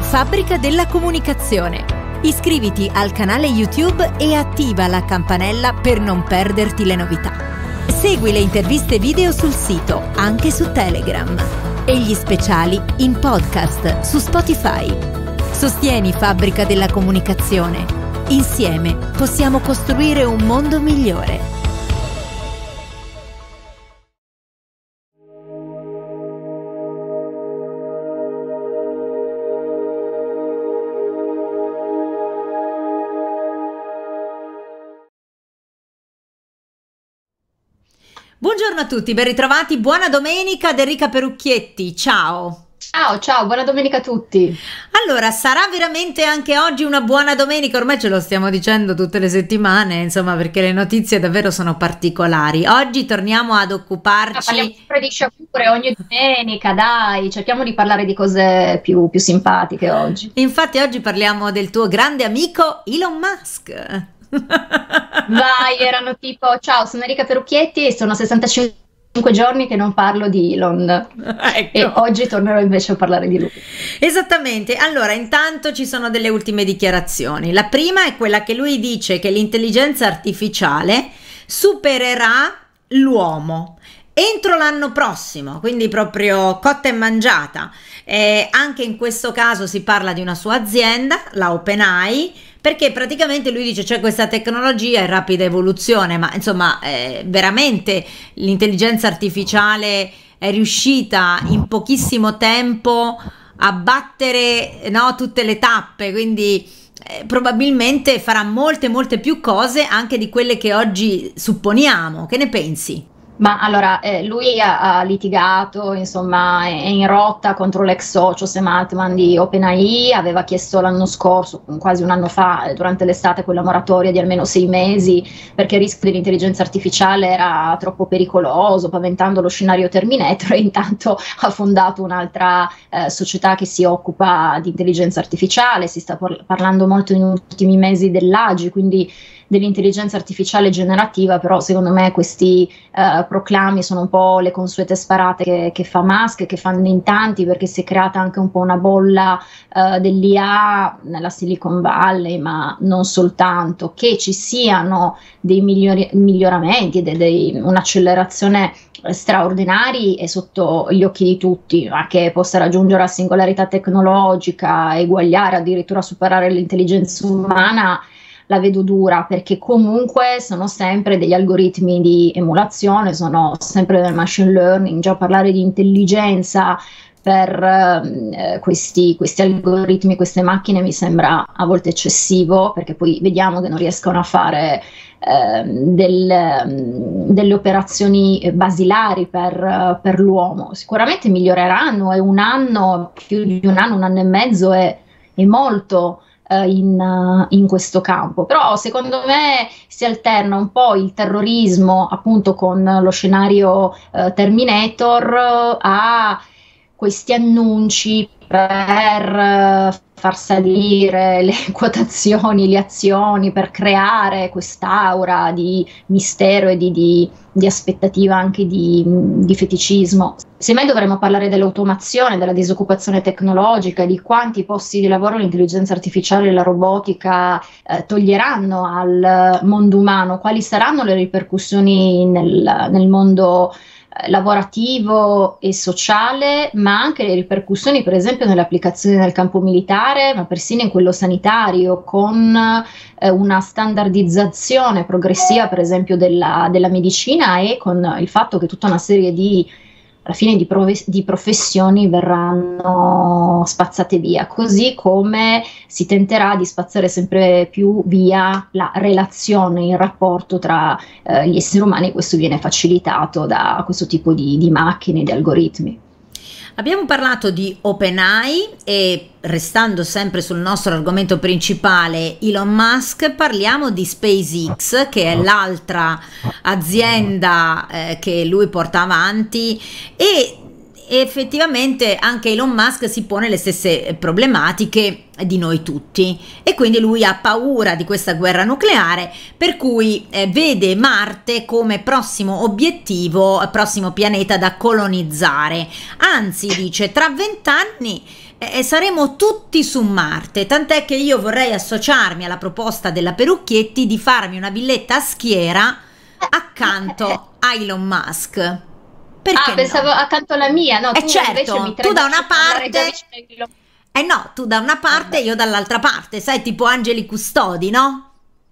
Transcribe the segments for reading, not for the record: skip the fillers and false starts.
Fabbrica della Comunicazione. Iscriviti al canale YouTube e attiva la campanella per non perderti le novità. Segui le interviste video sul sito, anche su Telegram, e gli speciali in podcast su Spotify. Sostieni Fabbrica della Comunicazione. Insieme possiamo costruire un mondo migliore. Buongiorno a tutti, ben ritrovati, buona domenica da Enrica Perucchietti, ciao! Ciao, buona domenica a tutti! Allora, sarà veramente anche oggi una buona domenica? Ormai ce lo stiamo dicendo tutte le settimane, insomma, perché le notizie davvero sono particolari. Oggi torniamo ad occuparci... Parliamo sempre di sciagure ogni domenica, dai, cerchiamo di parlare di cose più simpatiche oggi. Infatti oggi parliamo del tuo grande amico Elon Musk. Vai, erano tipo, ciao, sono Enrica Perucchietti e sono 65 giorni che non parlo di Elon, Ecco. E oggi tornerò invece a parlare di lui. Esattamente, allora intanto ci sono delle ultime dichiarazioni. La prima è quella che lui dice che l'intelligenza artificiale supererà l'uomo entro l'anno prossimo, quindi proprio cotta e mangiata. Anche in questo caso si parla di una sua azienda, la OpenAI, perché praticamente lui dice c'è questa tecnologia in rapida evoluzione, ma insomma veramente l'intelligenza artificiale è riuscita in pochissimo tempo a battere, no, tutte le tappe, quindi probabilmente farà molte più cose anche di quelle che oggi supponiamo. Che ne pensi? Ma allora, lui ha litigato, insomma, è in rotta contro l'ex socio Sam Altman di OpenAI, aveva chiesto l'anno scorso, quasi un anno fa, durante l'estate, quella moratoria di almeno 6 mesi, perché il rischio dell'intelligenza artificiale era troppo pericoloso, paventando lo scenario Terminator, e intanto ha fondato un'altra società che si occupa di intelligenza artificiale. Si sta parlando molto negli ultimi mesi dell'AGI, quindi dell'intelligenza artificiale generativa, però secondo me questi proclami sono un po' le consuete sparate che fa Musk, che fanno in tanti, perché si è creata anche un po' una bolla dell'IA nella Silicon Valley, ma non soltanto. Che ci siano dei miglioramenti, un'accelerazione straordinari è sotto gli occhi di tutti, ma che possa raggiungere la singolarità tecnologica, eguagliare, addirittura superare l'intelligenza umana, la vedo dura, perché comunque sono sempre degli algoritmi di emulazione, sono sempre del machine learning. Già parlare di intelligenza per questi algoritmi, queste macchine, mi sembra a volte eccessivo, perché poi vediamo che non riescono a fare delle operazioni basilari per l'uomo. Sicuramente miglioreranno, e un anno, più di un anno e mezzo è molto in questo campo. Però secondo me si alterna un po' il terrorismo, appunto, con lo scenario Terminator, a questi annunci per far salire le quotazioni, le azioni, per creare quest'aura di mistero e di aspettativa, anche di feticismo. Semmai dovremmo parlare dell'automazione, della disoccupazione tecnologica, di quanti posti di lavoro l'intelligenza artificiale e la robotica toglieranno al mondo umano, quali saranno le ripercussioni nel mondo lavorativo e sociale, ma anche le ripercussioni per esempio nelle applicazioni nel campo militare, ma persino in quello sanitario, con una standardizzazione progressiva per esempio della medicina, e con il fatto che tutta una serie alla fine di professioni verranno spazzate via, così come si tenterà di spazzare sempre più via la relazione, il rapporto tra gli esseri umani. Questo viene facilitato da questo tipo di macchine, di algoritmi. Abbiamo parlato di OpenAI e, restando sempre sul nostro argomento principale, Elon Musk, parliamo di SpaceX, che è l'altra azienda che lui porta avanti, e effettivamente anche Elon Musk si pone le stesse problematiche di noi tutti e quindi lui ha paura di questa guerra nucleare, per cui vede Marte come prossimo obiettivo, prossimo pianeta da colonizzare. Anzi, dice, tra 20 anni saremo tutti su Marte, tant'è che io vorrei associarmi alla proposta della Perucchietti di farmi una villetta a Schiera accanto a Elon Musk. Perché pensavo no? accanto alla mia, no, tu Certo, invece mi tu da una parte, vicino. no, tu da una parte, io dall'altra parte, sai, tipo angeli custodi, no?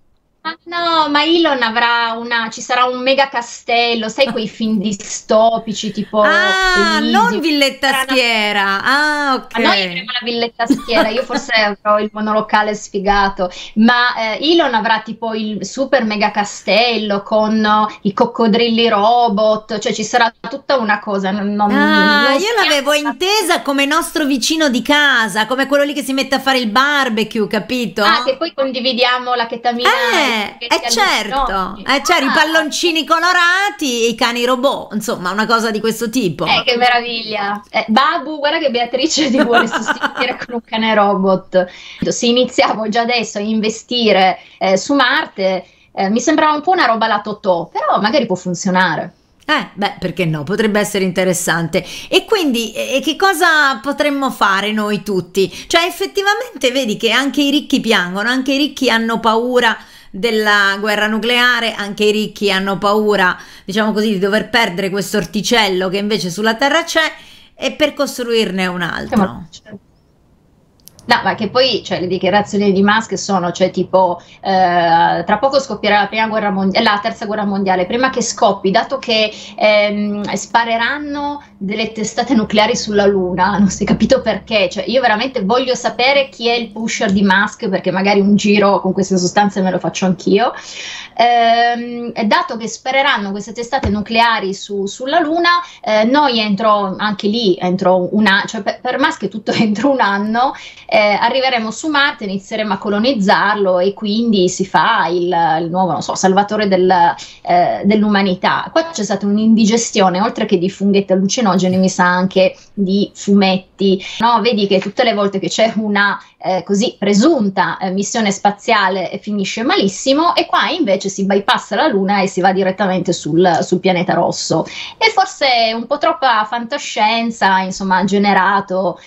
No, ma Elon ci sarà un mega castello, sai quei film distopici tipo Ah, non Elysium. Villetta Sarà una- Schiera. Ah, Ma noi ok. avremo la villetta a Schiera, io forse avrò il monolocale sfigato, ma Elon avrà tipo il super mega castello con i coccodrilli robot, cioè ci sarà tutta una cosa, Ah, non io stiamo. l'avevo intesa come nostro vicino di casa, come quello lì che si mette a fare il barbecue, capito? Ah, che poi condividiamo la ketamina e i pacchetti Certo, allucinogeni. c'erano i Ah, palloncini colorati e i cani robot, insomma, una cosa di questo tipo. che meraviglia! Babu, guarda che Beatrice ti vuole sostituire con un cane robot. Se iniziamo già adesso a investire su Marte, mi sembrava un po' una roba la Totò, però magari può funzionare. Beh, perché no? Potrebbe essere interessante. E quindi, che cosa potremmo fare noi tutti? Cioè, effettivamente, vedi che anche i ricchi piangono, anche i ricchi hanno paura della guerra nucleare, anche i ricchi hanno paura, diciamo così, di dover perdere questo orticello che invece sulla Terra c'è e per costruirne un altro. No, ma che poi, cioè, le dichiarazioni di Musk sono, cioè, tipo, tra poco scoppierà la prima guerra mondiale, la terza guerra mondiale, prima che scoppi, dato che spareranno delle testate nucleari sulla Luna, non si è capito perché, cioè, io veramente voglio sapere chi è il pusher di Musk, perché magari un giro con queste sostanze me lo faccio anch'io. Dato che spareranno queste testate nucleari sulla Luna, noi anche lì, cioè per Musk è tutto entro un anno, arriveremo su Marte, inizieremo a colonizzarlo e quindi si fa il nuovo, non so, salvatore dell'umanità. Qua c'è stata un'indigestione, oltre che di funghetti allucinogeni, mi sa anche di fumetti, no? Vedi che tutte le volte che c'è una così presunta missione spaziale finisce malissimo, e qua invece si bypassa la Luna e si va direttamente sul pianeta rosso. E forse un po' troppa fantascienza, insomma, ha generato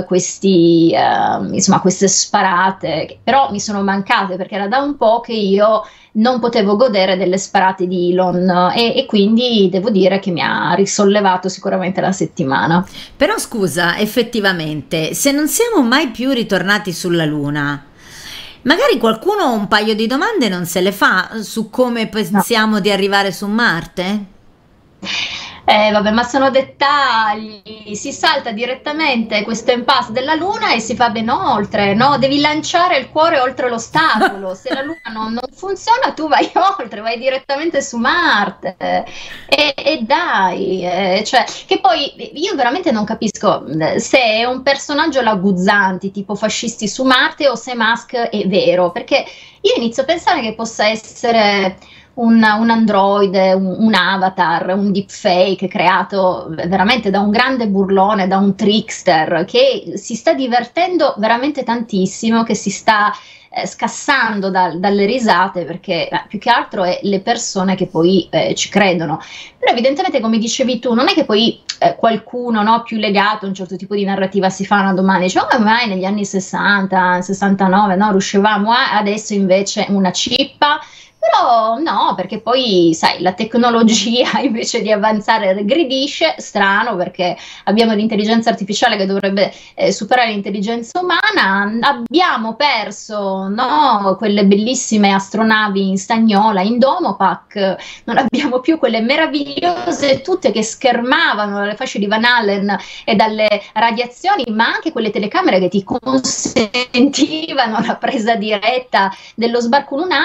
queste sparate, che però mi sono mancate, perché era da un po' che io non potevo godere delle sparate di Elon, e quindi devo dire che mi ha risollevato sicuramente la settimana. Però scusa, effettivamente, se non siamo mai più ritornati sulla Luna, magari qualcuno un paio di domande non se le fa su come No. pensiamo di arrivare su Marte? Vabbè, ma sono dettagli, si salta direttamente questo impasse della Luna e si va ben oltre, no? Devi lanciare il cuore oltre l'ostacolo, se la Luna non funziona tu vai oltre, vai direttamente su Marte, e dai, cioè, che poi io veramente non capisco se è un personaggio alla Guzzanti, tipo fascisti su Marte, o se Musk è vero, perché io inizio a pensare che possa essere un androide, un avatar, un deepfake creato veramente da un grande burlone, da un trickster che si sta divertendo veramente tantissimo, che si sta scassando dalle risate, perché più che altro è le persone che poi ci credono. Però evidentemente, come dicevi tu, non è che poi qualcuno, no, più legato a un certo tipo di narrativa si fa una domanda e dice: oh, ma mai negli anni 60, 69 no, riuscivamo adesso invece una cippa. Però no, perché poi, sai, la tecnologia invece di avanzare regredisce, strano, perché abbiamo l'intelligenza artificiale che dovrebbe superare l'intelligenza umana, abbiamo perso, no, quelle bellissime astronavi in stagnola, in Domopac, non abbiamo più quelle meravigliose tutte che schermavano dalle fasce di Van Allen e dalle radiazioni, ma anche quelle telecamere che ti consentivano la presa diretta dello sbarco lunare.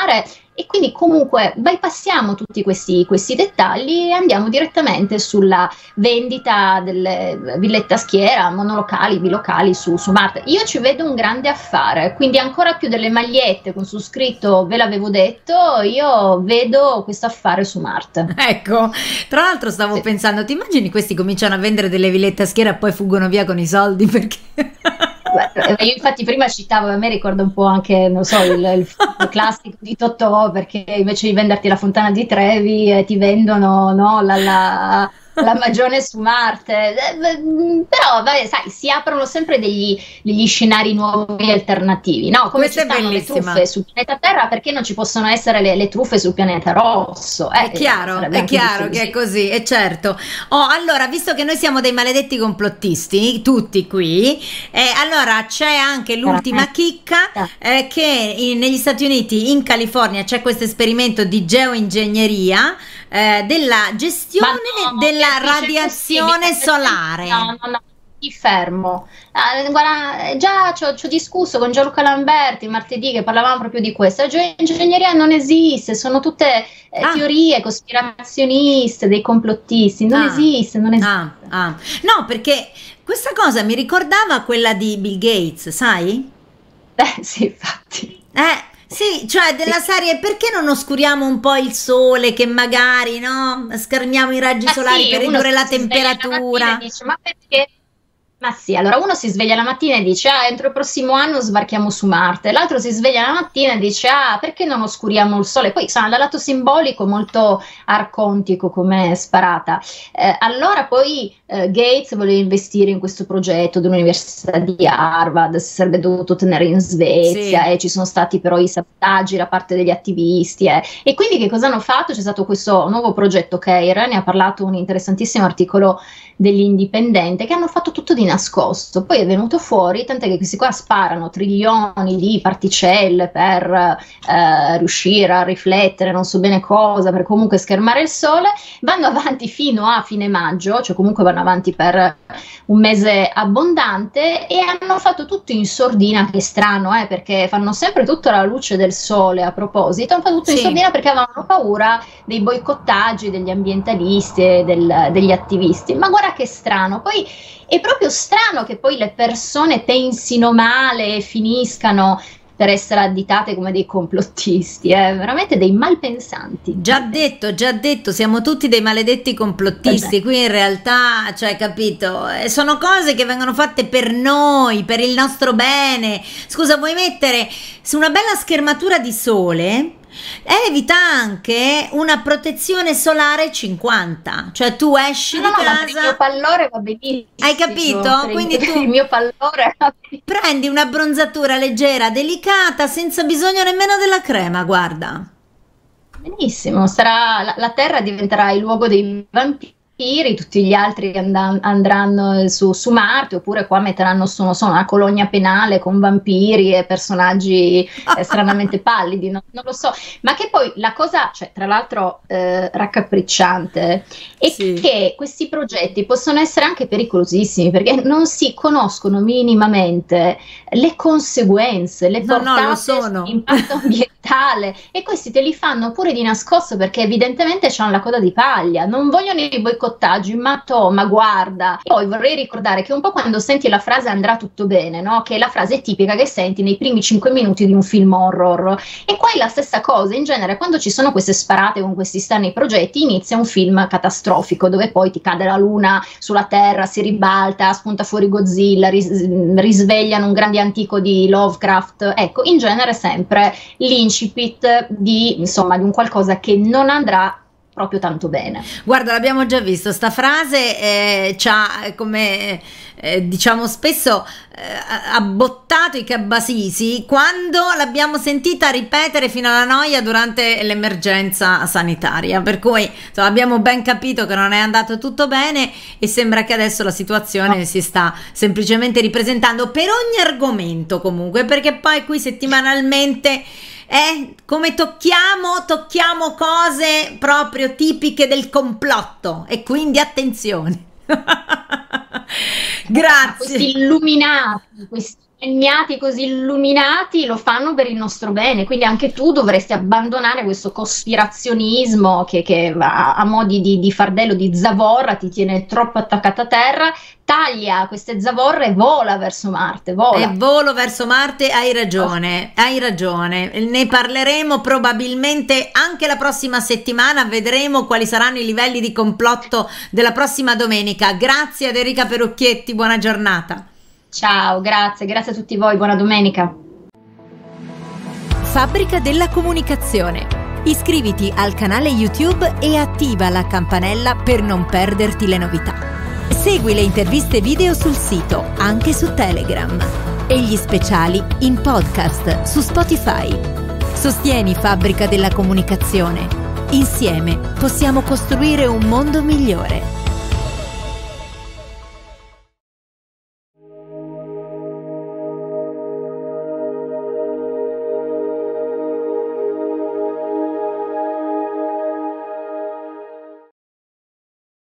E quindi comunque bypassiamo tutti questi dettagli e andiamo direttamente sulla vendita delle villette a schiera, monolocali, bilocali su Marte. Io ci vedo un grande affare, quindi ancora più delle magliette con su scritto ve l'avevo detto, io vedo questo affare su Marte. Ecco, tra l'altro stavo Sì. pensando, ti immagini questi cominciano a vendere delle villette a schiera e poi fuggono via con i soldi perché... Io infatti prima citavo, a me ricorda un po' anche, non so, il film classico di Totò, perché invece di venderti la Fontana di Trevi ti vendono, no, la Magione su Marte. Però vabbè, sai, si aprono sempre degli scenari nuovi e alternativi, no? Come Questa ci è stanno le bellissima. truffe sul pianeta Terra, perché non ci possono essere le truffe sul pianeta Rosso? È chiaro sarebbe anche che giusto è così, è certo. Oh, allora, visto che noi siamo dei maledetti complottisti, tutti qui, allora c'è anche l'ultima chicca, che negli Stati Uniti, in California, c'è questo esperimento di geoingegneria della gestione della radiazione solare. No, ti fermo. Guarda, già ci ho discusso con Gianluca Lamberti martedì, che parlavamo proprio di questo. La geoingegneria non esiste, sono tutte teorie cospirazioniste dei complottisti. Non esiste, non esiste. No, perché questa cosa mi ricordava quella di Bill Gates, sai? Sì, infatti. Sì, cioè della serie, perché non oscuriamo un po' il sole, che magari, no, schermiamo i raggi solari per ridurre la temperatura. Dice, ma perché? Ma sì, allora uno si sveglia la mattina e dice, entro il prossimo anno sbarchiamo su Marte, l'altro si sveglia la mattina e dice, perché non oscuriamo il sole? Poi sono dal lato simbolico molto arcontico come sparata. Allora poi Gates voleva investire in questo progetto dell'Università di Harvard, si sarebbe dovuto tenere in Svezia, Sì. e ci sono stati però i sabotaggi da parte degli attivisti. E quindi che cosa hanno fatto? C'è stato questo nuovo progetto CARE, ne ha parlato un interessantissimo articolo dell'Indipendente, che hanno fatto tutto di nascosto. Poi è venuto fuori, tant'è che questi qua sparano trilioni di particelle per riuscire a riflettere non so bene cosa, per comunque schermare il sole, vanno avanti fino a fine maggio, cioè comunque vanno avanti per un mese abbondante, e hanno fatto tutto in sordina. Che è strano, perché fanno sempre tutto alla luce del sole. A proposito, hanno fatto tutto in sordina perché avevano paura dei boicottaggi degli ambientalisti e degli attivisti. Ma guarda che strano, poi è proprio strano che poi le persone pensino male e finiscano per essere additate come dei complottisti, veramente dei malpensanti. Già detto, siamo tutti dei maledetti complottisti. Qui in realtà, cioè, capito, sono cose che vengono fatte per noi, per il nostro bene. Scusa, vuoi mettere su una bella schermatura di sole? Evita anche una protezione solare 50, cioè tu esci di casa, per il mio pallore va benissimo. hai capito? Quindi tu il mio pallore prendi una bronzatura leggera, delicata, senza bisogno nemmeno della crema, guarda. Benissimo, la Terra diventerà il luogo dei vampiri, tutti gli altri andranno su Marte, oppure qua metteranno su una colonia penale con vampiri e personaggi stranamente pallidi, non lo so. Ma che poi la cosa, cioè, tra l'altro raccapricciante, è che questi progetti possono essere anche pericolosissimi, perché non si conoscono minimamente le conseguenze, le portate, l'impatto ambientale, e questi te li fanno pure di nascosto, perché evidentemente hanno la coda di paglia, non vogliono i boicottaggi, ma guarda. E poi vorrei ricordare che un po' quando senti la frase andrà tutto bene, no? Che è la frase tipica che senti nei primi 5 minuti di un film horror, e qua è la stessa cosa. In genere quando ci sono queste sparate con questi strani progetti, inizia un film catastrofico, dove poi ti cade la luna sulla terra, si ribalta, spunta fuori Godzilla, risvegliano un grande antico di Lovecraft. Ecco, in genere sempre l'incipit di un qualcosa che non andrà proprio tanto bene. Guarda, l'abbiamo già visto, sta frase c'ha come diciamo spesso abbottato i cabasisi quando l'abbiamo sentita ripetere fino alla noia durante l'emergenza sanitaria, per cui abbiamo ben capito che non è andato tutto bene, e sembra che adesso la situazione si sta semplicemente ripresentando per ogni argomento, comunque, perché poi qui settimanalmente come tocchiamo cose proprio tipiche del complotto, e quindi attenzione. Grazie. Questi illuminati, questi Ignati così illuminati lo fanno per il nostro bene, quindi anche tu dovresti abbandonare questo cospirazionismo che a mo' di fardello di zavorra ti tiene troppo attaccata a terra. Taglia queste zavorre e vola verso Marte, vola. E volo verso Marte, hai ragione, ne parleremo probabilmente anche la prossima settimana, vedremo quali saranno i livelli di complotto della prossima domenica. Grazie ad Enrica Perucchietti, buona giornata. Ciao, grazie a tutti voi, buona domenica. Fabbrica della Comunicazione. Iscriviti al canale YouTube e attiva la campanella per non perderti le novità. Segui le interviste video sul sito, anche su Telegram, e gli speciali in podcast su Spotify. Sostieni Fabbrica della Comunicazione. Insieme possiamo costruire un mondo migliore.